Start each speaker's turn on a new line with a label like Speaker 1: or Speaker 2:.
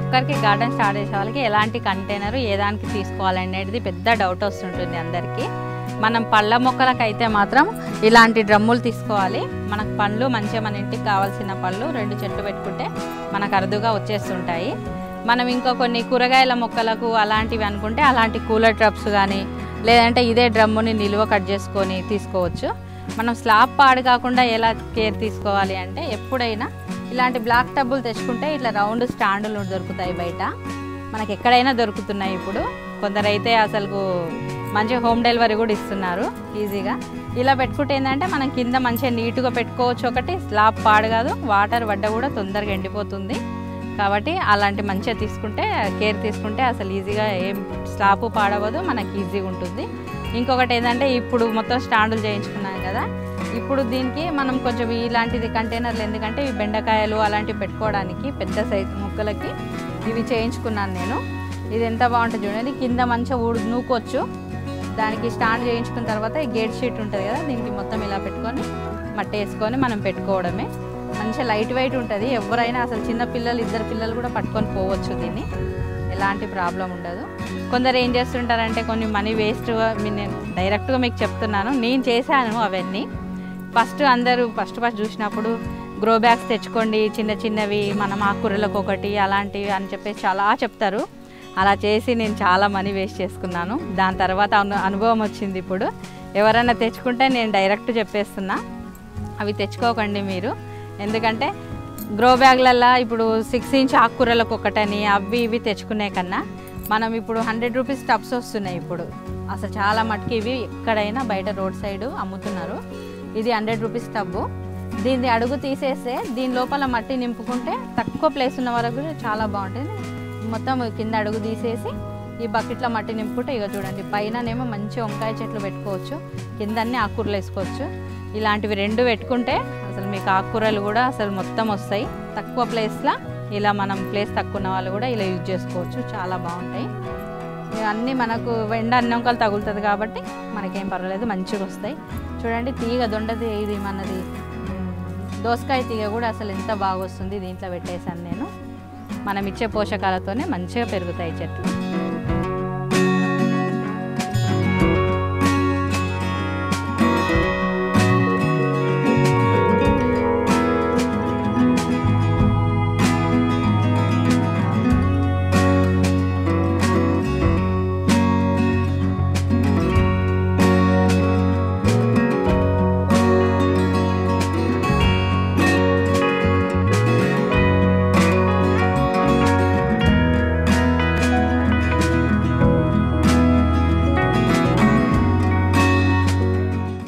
Speaker 1: ఒక్కరికి garden start చేసే వాళ్ళకి ఎలాంటి కంటైనర్ ఏ దానికి తీసుకోవాలనేది పెద్ద డౌట్ వస్తుంటుంది అందరికీ. మనం పళ్ళ మొక్కలకైతే మాత్రం ఇలాంటి డ్రమ్ములు తీసుకోవాలి. మనకు పండ్లు మంచిగా మన ఇంటికి కావాల్సిన పళ్ళు 2 చెట్లు పెట్టుకుంటే మనకు అరుదుగా వచ్చేస్తుంటాయి. మనం ఇంకా కొన్ని కూరగాయల మొక్కలకు అలాంటివి అనుకుంటే అలాంటి కూలర్ ట్రప్స్ కానీ లేదంటే ఇదే డ్రమ్ముని నిలువ కట్ చేసుకొని తీసుకోవచ్చు. మనం స్లాబ్ పాడు కాకుండా ఎలా కేర్ తీసుకోవాలి అంటే ఎప్పుడైనా ఇలాంటి బ్లాక్ టబ్బులు తెచ్చుకుంటే ఇట్లా రౌండ్ స్టాండులు దొరుకుతాయి బయట, మనకి ఎక్కడైనా దొరుకుతున్నాయి. ఇప్పుడు కొందరైతే అసలు మంచి హోమ్ డెలివరీ కూడా ఇస్తున్నారు ఈజీగా. ఇలా పెట్టుకుంటే ఏంటంటే మనం కింద మంచిగా నీట్గా పెట్టుకోవచ్చు. ఒకటి స్లాబ్ పాడు కాదు, వాటర్ పడ్డ కూడా తొందరగా ఎండిపోతుంది. కాబట్టి అలాంటి మంచిగా తీసుకుంటే కేర్ తీసుకుంటే అసలు ఈజీగా ఏం స్లాబ్ పాడవదు, మనకి ఈజీగా ఉంటుంది. ఇంకొకటి ఏంటంటే ఇప్పుడు మొత్తం స్టాండులు చేయించుకున్నాం కదా, ఇప్పుడు దీనికి మనం కొంచెం ఇలాంటిది కంటైనర్లు ఎందుకంటే ఈ బెండకాయలు అలాంటివి పెట్టుకోవడానికి పెద్ద సైజు మొక్కలకి ఇవి చేయించుకున్నాను నేను. ఇది ఎంత బాగుంటుంది చూడండి, కింద మంచిగా నూకోవచ్చు. దానికి స్టాండ్ చేయించుకున్న తర్వాత ఈ గేట్ షీట్ ఉంటుంది కదా, దీనికి మొత్తం ఇలా పెట్టుకొని మట్టి వేసుకొని మనం పెట్టుకోవడమే. మంచిగా లైట్ వెయిట్ ఉంటుంది. ఎవరైనా అసలు చిన్న పిల్లలు 2 పిల్లలు కూడా పట్టుకొని పోవచ్చు దీన్ని, ఎలాంటి ప్రాబ్లం ఉండదు. కొందరు ఏం చేస్తుంటారంటే కొన్ని మనీ వేస్ట్, నేను డైరెక్ట్గా మీకు చెప్తున్నాను, నేను చేశాను అవన్నీ. అందరూ ఫస్ట్ చూసినప్పుడు గ్రో బ్యాగ్స్ తెచ్చుకోండి చిన్న చిన్నవి, మనం ఆకుకూరలకు ఒకటి అలాంటివి అని చెప్పేసి చాలా చెప్తారు. అలా చేసి నేను చాలా మనీ వేస్ట్ చేసుకున్నాను. దాని తర్వాత అనుభవం వచ్చింది. ఇప్పుడు ఎవరైనా తెచ్చుకుంటే నేను డైరెక్ట్ చెప్పేస్తున్నా, అవి తెచ్చుకోకండి మీరు. ఎందుకంటే గ్రో బ్యాగ్లల్లో ఇప్పుడు 6 ఇంచ్ ఆకుకూరలకు ఒకటని అవి ఇవి తెచ్చుకునే కన్నా మనం ఇప్పుడు 100 రూపీస్ టబ్స్ వస్తున్నాయి. ఇప్పుడు అసలు చాలా మటుకు ఇవి ఎక్కడైనా బయట రోడ్ సైడ్ అమ్ముతున్నారు. ఇది 100 రూపీస్ టబ్బు. దీన్ని అడుగు తీసేస్తే దీని లోపల మట్టి నింపుకుంటే తక్కువ ప్లేస్ ఉన్న వరకు చాలా బాగుంటుంది. మొత్తం కింద అడుగు తీసేసి ఈ బకెట్లో మట్టి నింపుకుంటే ఇక చూడండి, పైననేమో మంచి వంకాయ చెట్లు పెట్టుకోవచ్చు, కింద అన్నీ ఆకుకూరలు వేసుకోవచ్చు. ఇలాంటివి 2 పెట్టుకుంటే అసలు మీకు ఆకుకూరలు కూడా అసలు మొత్తం వస్తాయి తక్కువ ప్లేస్లో. ఇలా మనం ప్లేస్ తక్కువ ఉన్న వాళ్ళు కూడా ఇలా యూజ్ చేసుకోవచ్చు, చాలా బాగుంటాయి. ఇవన్నీ మనకు ఎండ అన్నంకాలు తగులుతుంది కాబట్టి మనకేం పర్వాలేదు, మంచిగా వస్తాయి. చూడండి తీగ దొండది, ఇది మనది దోసకాయ తీగ కూడా అసలు ఎంత బాగా వస్తుంది. దీంట్లో పెట్టేశాను నేను. మనం ఇచ్చే పోషకాలతోనే మంచిగా పెరుగుతాయి చెట్లు.